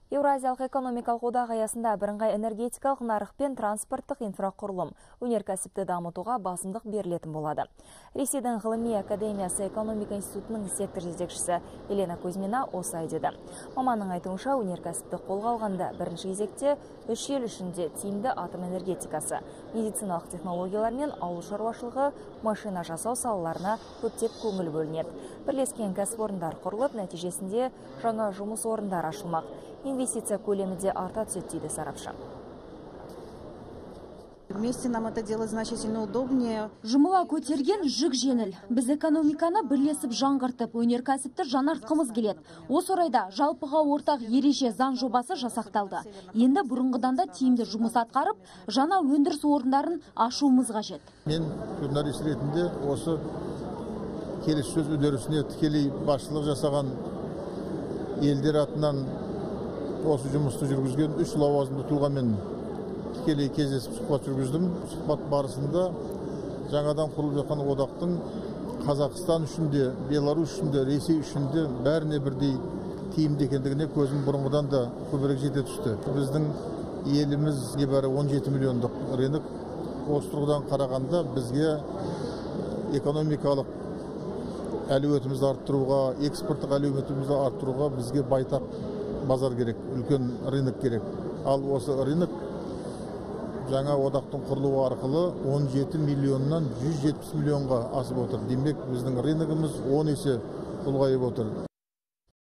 Еуразиялық экономикалық одақ аясында бірыңғай энергетикалық нарық пен транспорттық инфрақұрылым өнеркәсіпті дамытуға басымдық берілетін болады. Ресейдің ғылыми академиясы экономика институтының сектор жетекшісі Елена Кузьмина осылай деді. Маманның айтуынша, өнеркәсіпті қолға алғанда бірінші кезекте үш ел ішінде тиімді атом энергетикасы, медициналық технологиялар мен ауыл шаруашылығы, машина жасау салаларына көптеп көңіл бөлінеді. Бірлескен кәсіпорындар құрылып, нәтижесінде жаңа жұмыс орындары ашылмақ. Инвестиция көлемі де арта түседі дейді сарапшы. Вместе нам это делать значительно удобнее. Жұмыла көтерген жүк жеңіл. Біз экономиканы бірлесіп жаңғыртып, өнеркәсіпті жаңартқымыз келеді. Осы орайда жалпыға ортақ ереже заң жобасы жасақталды. Енді бұрынғыдан да тиімді жұмыс атқарып, жаңа өндіріс орындарын ашуымыз қажет. Мен журналист ретінде осы келіссөз үдерісіне тікелей басшылық жасаған елдер атынан осы жұмысты жүргізген үш лауазымды тұлғамен тікелей кездесіп сұхбат жүргіздім. Сұхбат барысында жаңадан құрылып жатқан одақтың Қазақстан үшін де, Беларусь үшін де, Ресей үшін де бәріне бірдей тиімді екендігіне көзім бұрынғыдан да көбірек жете түсті. Біздің еліміз небәрі 17 миллиондық рынок. Осы тұрғыдан қарағанда бізге экономикалық әлеуетімізді арттыруға, экспорттық әлеуетімізді арттыруға бізге байтақ базар керек, үлкен рынок керек. Ал осы рынок жаңа одақтың құрылуы арқылы 17 миллионнан 170 миллионға асып отыр. Демек, біздің рыногымыз 10 есе ұлғайып отыр.